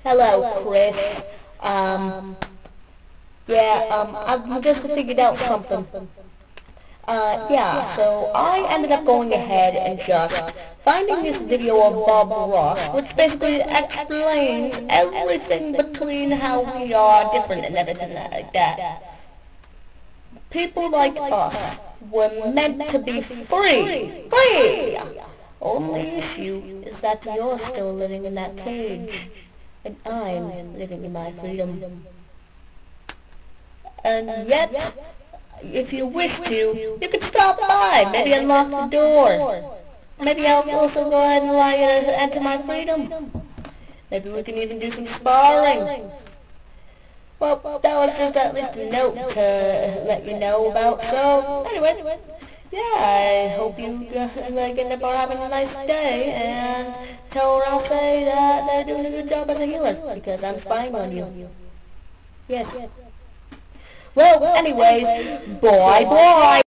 Hello, Kris. I've just figured out something. So I ended up going ahead and just finding this video of Bob Ross, which basically explains everything between how we are different and everything like that. People like us were meant to be free! Free! Only issue is that you're still living in that cage, and I'm living in my freedom. And yet, if you wish to, you could stop by, maybe unlock the door. Maybe I'll also go ahead and allow you to enter my freedom. Maybe we can even do some sparring. Well, that was just at least a note to let you know about, so anyway, yeah, I hope you get up or having a nice day, and tell her I'll say that they're doing a good job as a healer, because I'm spying on you. Yes. Well, anyways, bye.